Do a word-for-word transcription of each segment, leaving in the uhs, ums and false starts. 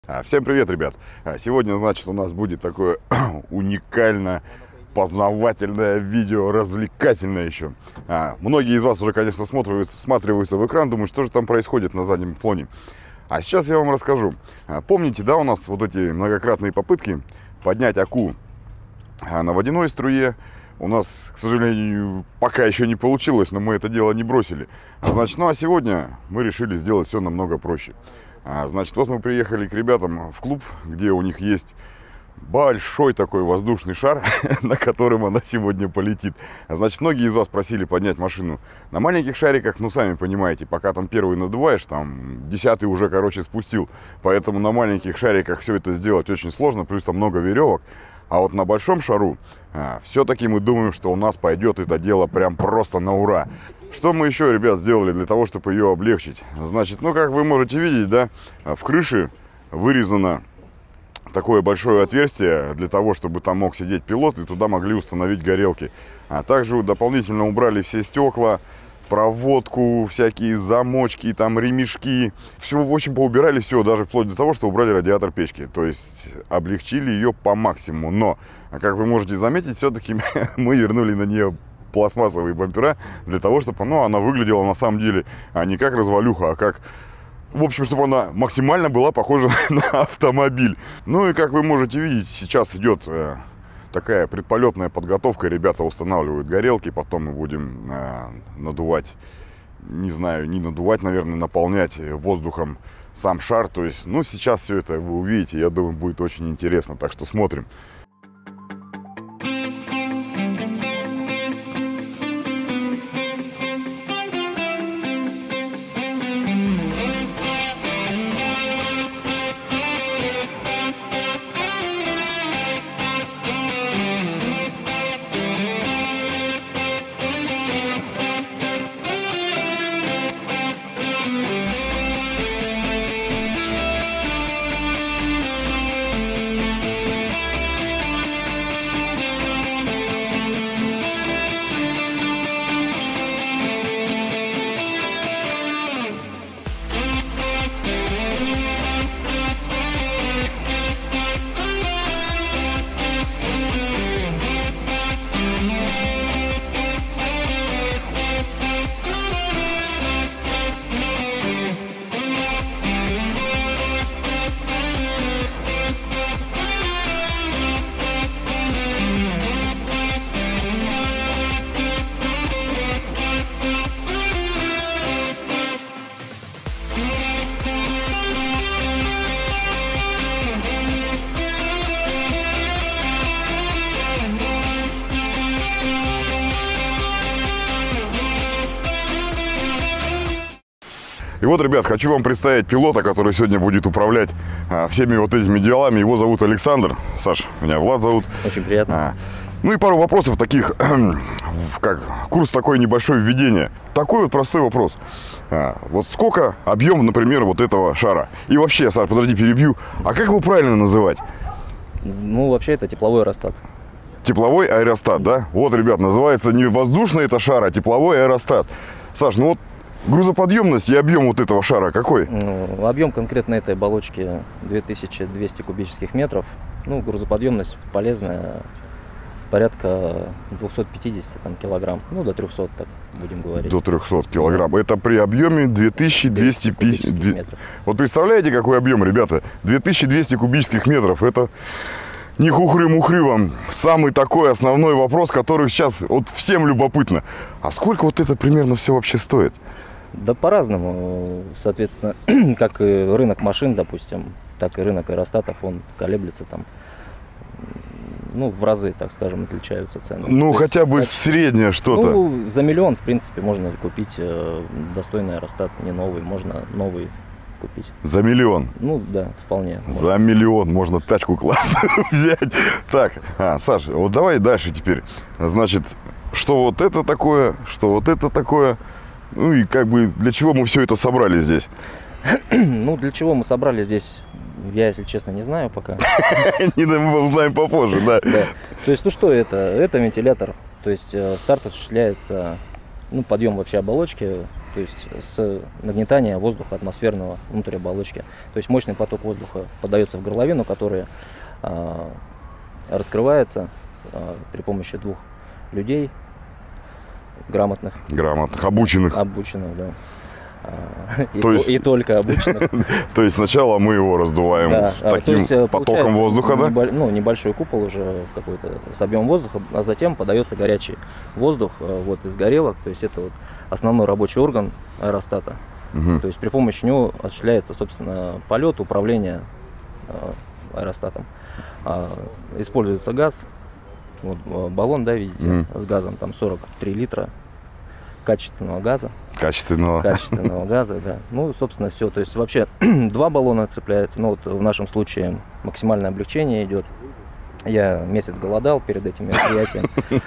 Всем привет, ребят! Сегодня, значит, у нас будет такое уникально познавательное видео, развлекательное еще. А, многие из вас уже, конечно, всматриваются, всматриваются в экран, думают, что же там происходит на заднем фоне. А сейчас я вам расскажу. А, помните, да, у нас вот эти многократные попытки поднять Аку на водяной струе? У нас, к сожалению, пока еще не получилось, но мы это дело не бросили. Значит, ну а сегодня мы решили сделать все намного проще. А, значит, вот мы приехали к ребятам в клуб, где у них есть большой такой воздушный шар, на котором она сегодня полетит. Значит, многие из вас просили поднять машину на маленьких шариках, ну, сами понимаете, пока там первый надуваешь, там десятый уже, короче, спустил. Поэтому на маленьких шариках все это сделать очень сложно, плюс там много веревок. А вот на большом шару а, все-таки мы думаем, что у нас пойдет это дело прям просто на ура. Что мы еще, ребят, сделали для того, чтобы ее облегчить? Значит, ну, как вы можете видеть, да, в крыше вырезано такое большое отверстие для того, чтобы там мог сидеть пилот, и туда могли установить горелки. А также дополнительно убрали все стекла, проводку, всякие замочки, там ремешки. Все, в общем, поубирали все, даже вплоть до того, что убрали радиатор печки. То есть облегчили ее по максимуму. Но, как вы можете заметить, все-таки мы вернули на нее пластмассовые бампера для того, чтобы, ну, она выглядела на самом деле а не как развалюха, а как, в общем, чтобы она максимально была похожа на автомобиль. Ну и как вы можете видеть, сейчас идет э, такая предполетная подготовка. Ребята устанавливают горелки, потом мы будем э, надувать, не знаю, не надувать, наверное, наполнять воздухом сам шар. То есть, ну, сейчас все это вы увидите, я думаю, будет очень интересно, так что смотрим. И вот, ребят, хочу вам представить пилота, который сегодня будет управлять а, всеми вот этими делами. Его зовут Александр. Саш, меня Влад зовут. Очень приятно. А, ну и пару вопросов таких, как курс такой небольшой введения. Такой вот простой вопрос. А, вот сколько объем, например, вот этого шара? И вообще, Саш, подожди, перебью. А как его правильно называть? Ну, вообще, это тепловой аэростат. Тепловой аэростат, да? Вот, ребят, называется не воздушный это шар, а тепловой аэростат. Саш, ну вот грузоподъемность и объем вот этого шара какой? Ну, объем конкретно этой оболочки две тысячи двести кубических метров. Ну, грузоподъемность полезная, порядка двухсот пятидесяти там, килограмм. Ну, до трёхсот, так будем говорить. До трёхсот килограмм. Да. Это при объеме две тысячи двести пятьдесят метров. Вот представляете, какой объем, ребята? две тысячи двести кубических метров. Это не хухры-мухры вам. Самый такой основной вопрос, который сейчас вот всем любопытно. А сколько вот это примерно все вообще стоит? Да по-разному, соответственно, как и рынок машин, допустим, так и рынок аэростатов, он колеблется там, ну, в разы, так скажем, отличаются цены. Ну, то хотя есть, бы так, среднее что-то. Ну, за миллион, в принципе, можно купить э, достойный аэростат, не новый, можно новый купить. За миллион? Ну, да, вполне. За можно. миллион можно тачку классную взять. Так, а, Саша, вот давай дальше теперь. Значит, что вот это такое, что вот это такое. Ну и как бы для чего мы все это собрали здесь? Ну, для чего мы собрали здесь, я, если честно, не знаю пока. Мы узнаем попозже, да. То есть, ну что это? Это вентилятор. То есть старт осуществляется, ну, подъем вообще оболочки то есть с нагнетания воздуха атмосферного внутрь оболочки. То есть мощный поток воздуха подается в горловину, которая а, раскрывается а, при помощи двух людей грамотных. Грамотных, обученных. Обученных, да. И, то есть, и только обычных. То есть сначала мы его раздуваем да, таким есть, потоком воздуха, да? Небо, ну, небольшой купол уже какой-то с объемом воздуха, а затем подается горячий воздух вот, из горелок. То есть это вот основной рабочий орган аэростата. Угу. То есть при помощи него осуществляется, собственно, полет, управление аэростатом. Используется газ. Вот баллон, да, видите, угу. с газом, там сорок три литра качественного газа. Качественного. Качественного газа, да. Ну, собственно, все. То есть вообще два баллона цепляются. Ну, вот в нашем случае максимальное облегчение идет. Я месяц голодал перед этим мероприятием.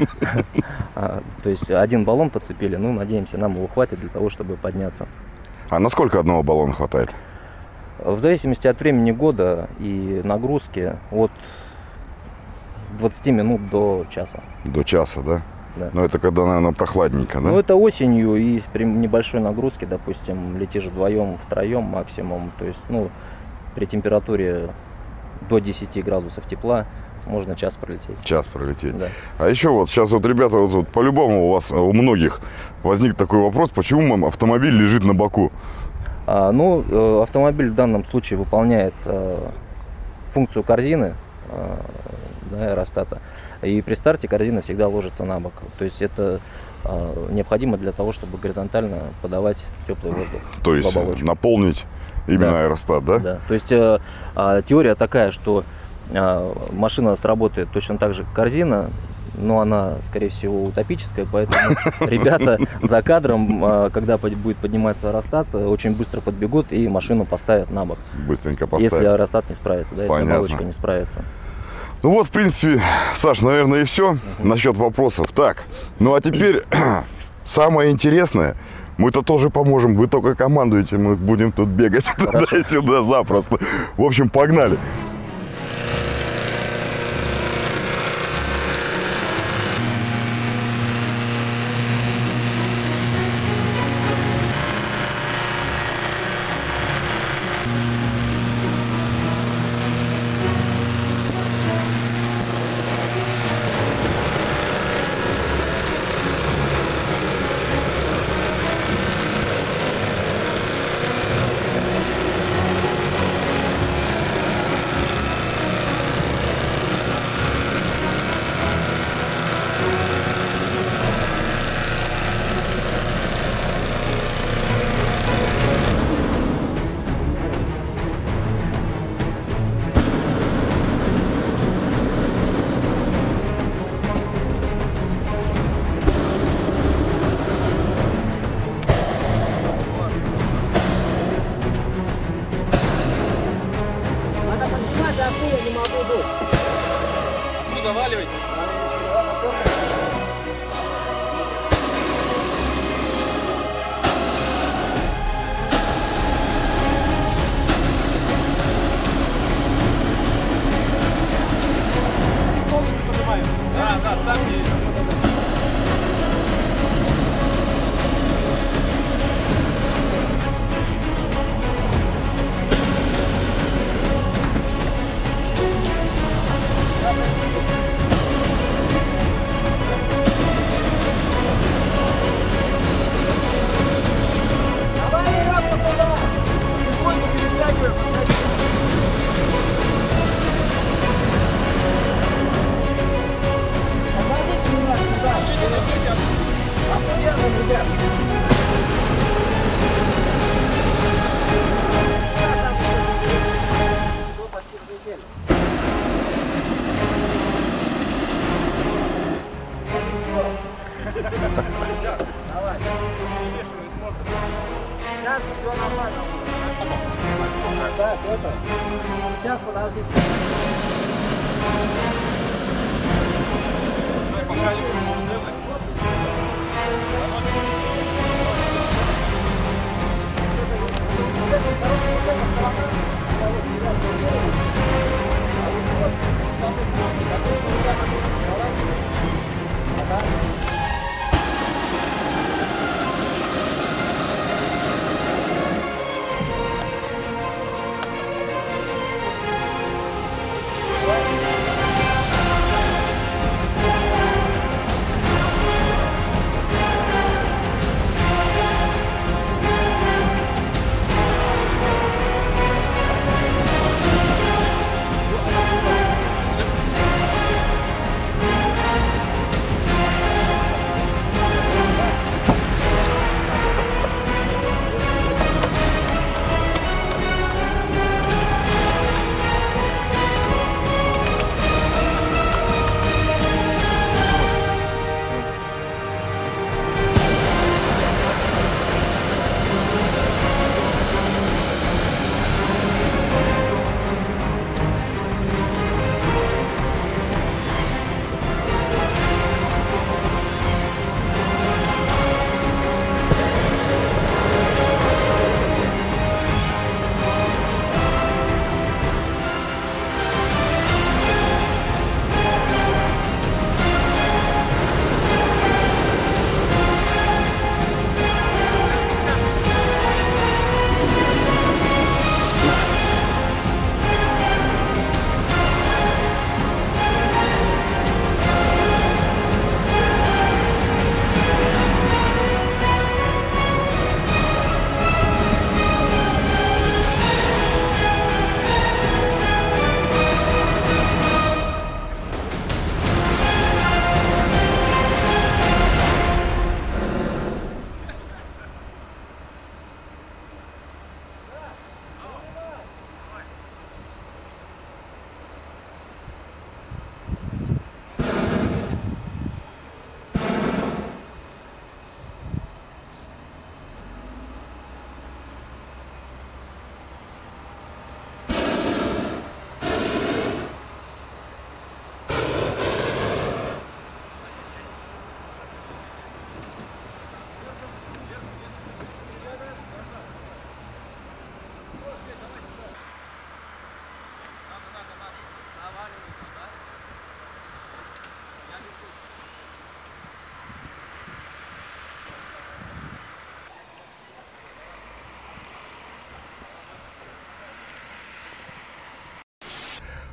То есть один баллон подцепили. Ну, надеемся, нам его хватит для того, чтобы подняться. А насколько одного баллона хватает? В зависимости от времени года и нагрузки от двадцати минут до часа. До часа, да? Да. Но это когда, наверное, прохладненько, да? Ну, это осенью и при небольшой нагрузке, допустим, летишь вдвоем, втроем максимум. То есть, ну, при температуре до десяти градусов тепла можно час пролететь. Час пролететь. Да. А еще вот сейчас вот, ребята, вот, вот по-любому у вас, у многих возник такой вопрос, почему автомобиль лежит на боку? А, ну, автомобиль в данном случае выполняет а, функцию корзины, а, да, аэростата. И при старте корзина всегда ложится на бок. То есть это э, необходимо для того, чтобы горизонтально подавать теплый воздух. То есть в оболочку. наполнить именно да. аэростат, да? Да. То есть э, э, теория такая, что э, машина сработает точно так же, как корзина, но она, скорее всего, утопическая, поэтому ребята за кадром, э, когда будет подниматься аэростат, очень быстро подбегут и машину поставят на бок. Быстренько поставят. Если аэростат не справится, да, если Понятно. оболочка не справится. Ну вот, в принципе, Саш, наверное, и все uh-huh. насчет вопросов. Так, ну а теперь самое интересное. Мы-то тоже поможем, вы только командуете, мы будем тут бегать туда и сюда запросто. В общем, погнали. Заваливайте. Да, да, ставьте. Так, это. Сейчас, подождите. Пока не будем делать.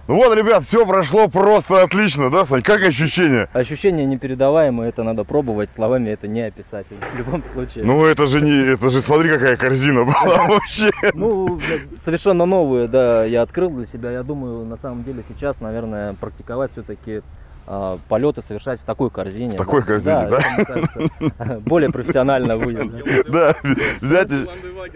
Ну вот, ребят, все прошло просто отлично, да, Сань? Как ощущения? Ощущения непередаваемые, это надо пробовать, словами это не описать в любом случае. Ну это же не, это же смотри, какая корзина была вообще. Ну, совершенно новую, да, я открыл для себя. Я думаю, на самом деле сейчас, наверное, практиковать все-таки а, полеты совершать в такой корзине. В такой да? корзине, да? Это, мне кажется, более профессионально будет. Да, взять... и-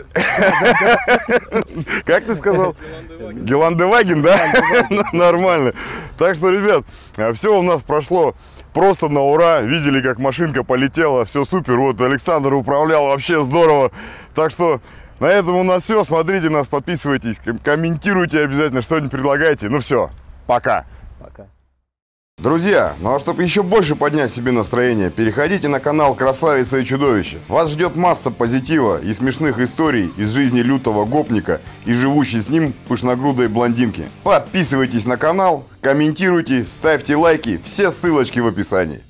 Как ты сказал? Геландеваген, да? Нормально. Так что, ребят, все у нас прошло просто на ура. Видели, как машинка полетела, все супер. Вот Александр управлял, вообще здорово. Так что на этом у нас все. Смотрите нас, подписывайтесь, комментируйте обязательно, что-нибудь предлагайте. Ну все, пока. Пока. Друзья, ну а чтобы еще больше поднять себе настроение, переходите на канал Красавица и Чудовище. Вас ждет масса позитива и смешных историй из жизни лютого гопника и живущей с ним пышногрудой блондинки. Подписывайтесь на канал, комментируйте, ставьте лайки, все ссылочки в описании.